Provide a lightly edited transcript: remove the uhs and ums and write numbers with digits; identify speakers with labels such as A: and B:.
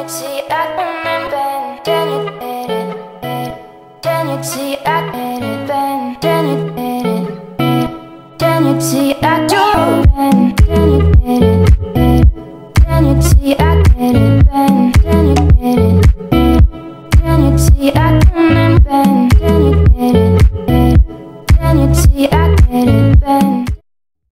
A: you see I can bend? Can you get it? Can you see I get it? Bend? Can you get it? Can you see I can bend? Can you get it? Can you see I get it? Bend? Can you get it? Can you see I can bend? Can you get it?